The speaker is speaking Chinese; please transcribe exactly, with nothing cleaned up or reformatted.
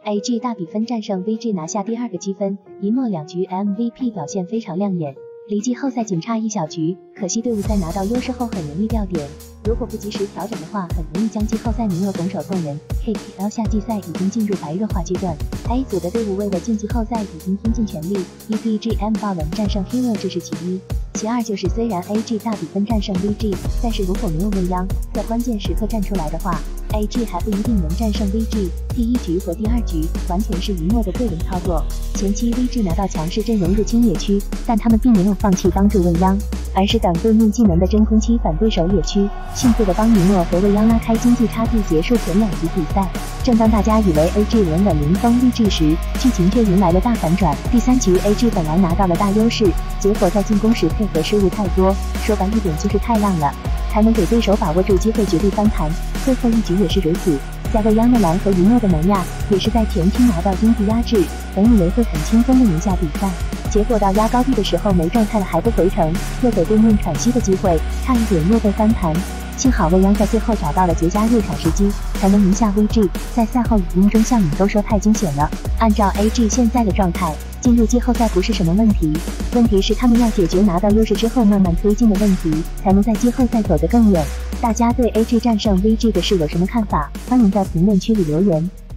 A G 大比分战胜 V G 拿下第二个积分，一末两局 M V P 表现非常亮眼。离季后赛仅差一小局，可惜队伍在拿到优势后很容易掉点，如果不及时调整的话，很容易将季后赛名额拱手送人。K P L 夏季赛已经进入白热化阶段 ，A 组的队伍为了进季后赛已经拼尽全力。E P G M 爆冷战胜 Hero 这是其一，其二就是虽然 A G 大比分战胜 V G， 但是如果没有未央在关键时刻站出来的话 ，A G 还不一定能战胜 V G。第一局和第二局完全是一诺的个人操作。前期 V G 拿到强势阵容入侵野区，但他们并没有放弃帮助未央，而是等对面技能的真空期反对手野区，迅速的帮一诺和未央拉开经济差距，结束前两局比赛。正当大家以为 A G 稳稳零封 V G 时，剧情却迎来了大反转。第三局 A G 本来拿到了大优势，结果在进攻时配合失误太多，说白一点就是太浪了，才能给对手把握住机会绝地翻盘。最后一局也是如此，在未央的蓝和一诺的南亚也是在前期拿到经济压制，本以为会很轻松的赢下比赛，结果到压高地的时候没状态了还不回城，又给对面喘息的机会，差一点又被翻盘。幸好未央在最后找到了绝佳入场时机，才能赢下 V G。在赛后语音中向你都说太惊险了，按照 A G 现在的状态，进入季后赛不是什么问题，问题是他们要解决拿到优势之后慢慢推进的问题，才能在季后赛走得更远。大家对 A G 战胜 V G 的事有什么看法？欢迎在评论区里留言。